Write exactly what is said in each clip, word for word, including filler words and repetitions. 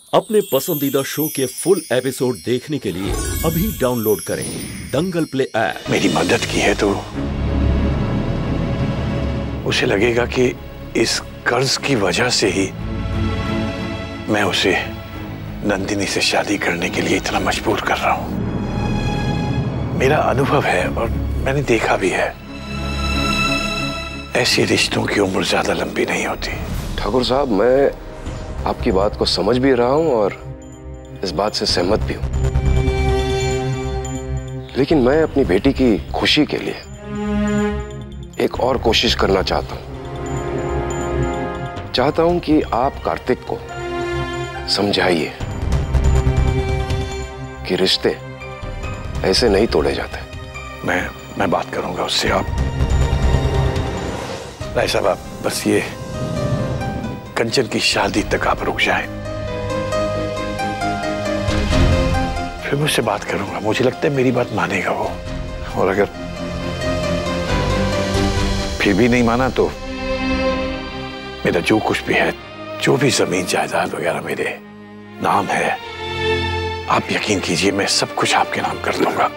अपने पसंदीदा शो के फुल एपिसोड देखने के लिए अभी डाउनलोड करें दंगल प्ले ऐप। मेरी मदद की है तो उसे लगेगा कि इस कर्ज की वजह से ही मैं उसे नंदिनी से शादी करने के लिए इतना मजबूर कर रहा हूं। मेरा अनुभव है और मैंने देखा भी है, ऐसे रिश्तों की उम्र ज्यादा लंबी नहीं होती। ठाकुर साहब, मैं आपकी बात को समझ भी रहा हूं और इस बात से सहमत भी हूं, लेकिन मैं अपनी बेटी की खुशी के लिए एक और कोशिश करना चाहता हूं। चाहता हूं कि आप कार्तिक को समझाइए कि रिश्ते ऐसे नहीं तोड़े जाते। मैं मैं बात करूंगा उससे। आप राय साहब, आप बस ये कंचन की शादी तक आप रुक जाएं, फिर मुझसे बात करूंगा। मुझे लगता है मेरी बात मानेगा वो, और अगर फिर भी नहीं माना तो मेरा जो कुछ भी है, जो भी जमीन जायदाद वगैरह मेरे नाम है, आप यकीन कीजिए मैं सब कुछ आपके नाम कर दूंगा।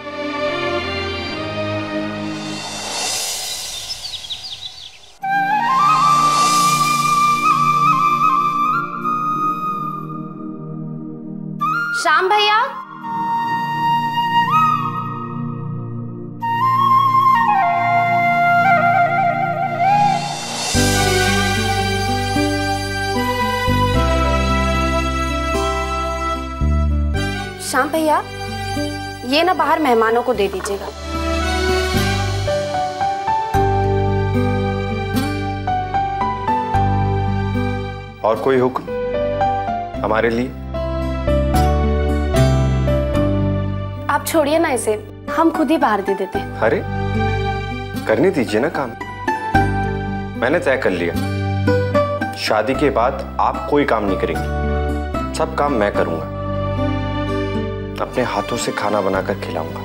श्याम भैया, श्याम भैया, ये ना बाहर मेहमानों को दे दीजिएगा। और कोई हुक्म हमारे लिए? आप छोड़िए ना इसे, हम खुद ही बाहर दे देते हैं। अरे करने दीजिए ना काम। मैंने तय कर लिया, शादी के बाद आप कोई काम नहीं करेंगी, सब काम मैं करूंगा। अपने हाथों से खाना बनाकर खिलाऊंगा।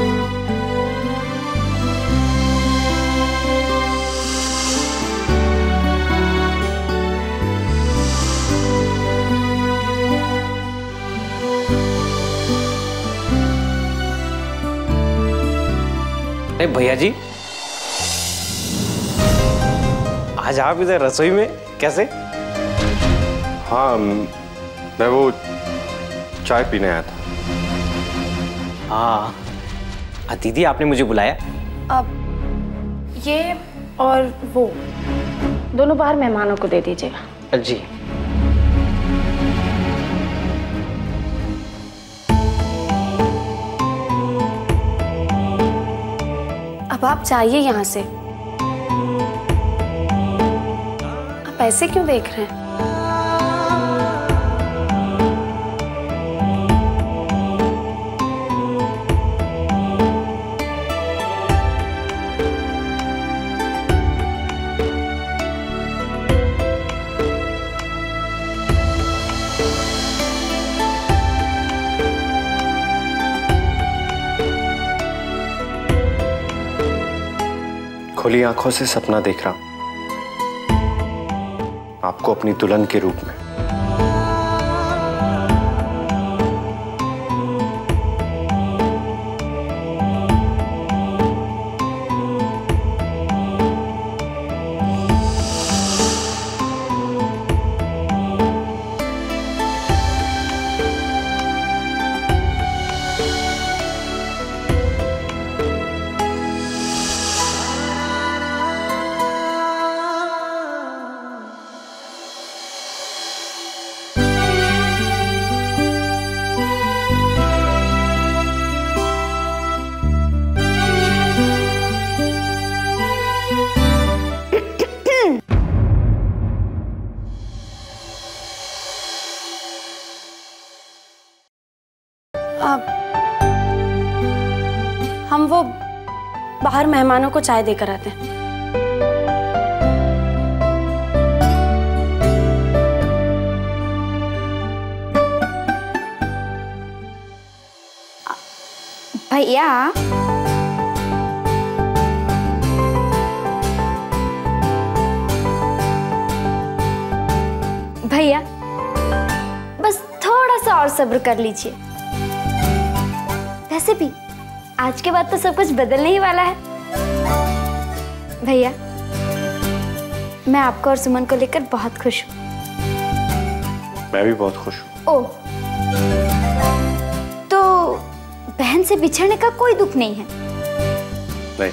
अरे भैया जी, आज आप इधर रसोई में कैसे? हाँ, मैं वो चाय पीने आया था। हाँ, दीदी आपने मुझे बुलाया? अब ये और वो दोनों बाहर मेहमानों को दे दीजिएगा। जी। अब आप जाइए यहाँ से। आप ऐसे क्यों देख रहे हैं? खुली आंखों से सपना देख रहा हूं, आपको अपनी दुल्हन के रूप में। अब हम वो बाहर मेहमानों को चाय देकर आते हैं। भैया, भैया बस थोड़ा सा और सब्र कर लीजिए। वैसे भी आज के बाद तो सब कुछ बदलने ही वाला है। भैया, मैं आपको और सुमन को लेकर बहुत खुश हूँ। मैं भी बहुत खुश हूँ। ओह, तो बहन से बिछड़ने का कोई दुख नहीं है? नहीं।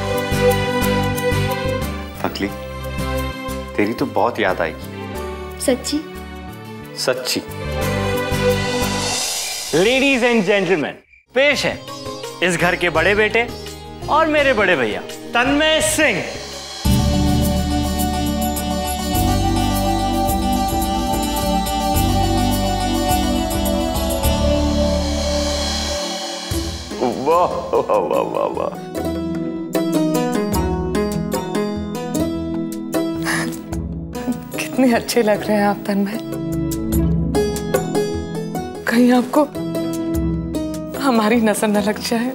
पगली, तेरी तो बहुत याद आएगी। सच्ची? सच्ची। लेडीज एंड जेंटलमैन, पेश है इस घर के बड़े बेटे और मेरे बड़े भैया तन्मय सिंह। वाह वाह वाह वाह वाह। कितने अच्छे लग रहे हैं आप तन्मय। कहीं आपको हमारी नजर न लग जाए।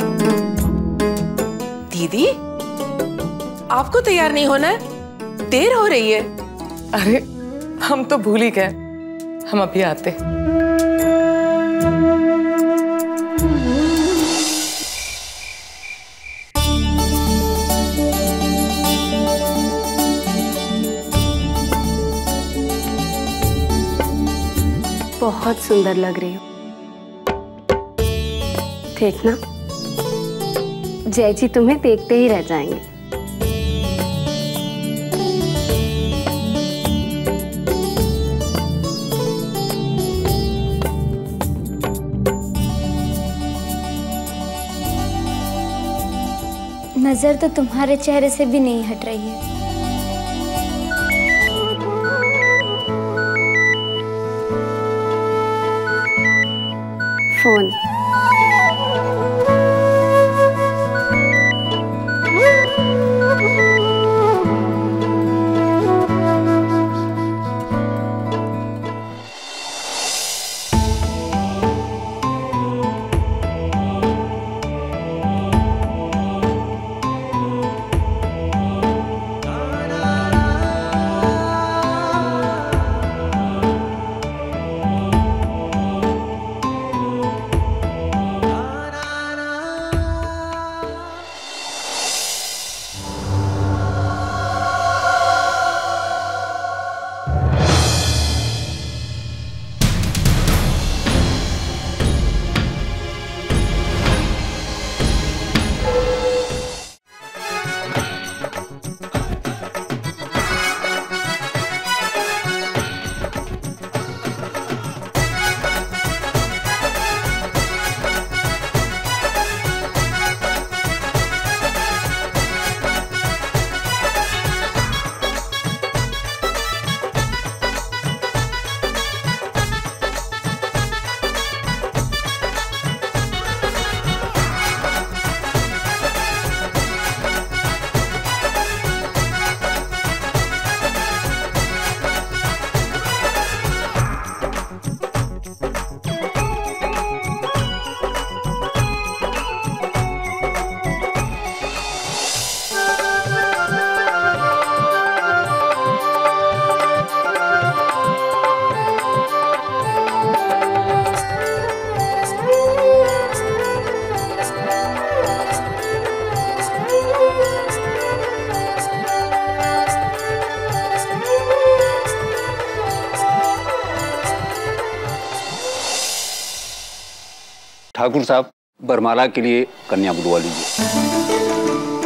दीदी, आपको तैयार नहीं होना है? देर हो रही है। अरे हम तो भूल ही गए, हम अभी आते। बहुत सुंदर लग रही हो। देखना, जय जी तुम्हें देखते ही रह जाएंगे। नजर तो तुम्हारे चेहरे से भी नहीं हट रही है। फोन। ठाकुर साहब, बरमाला के लिए कन्या बुलवा लीजिए।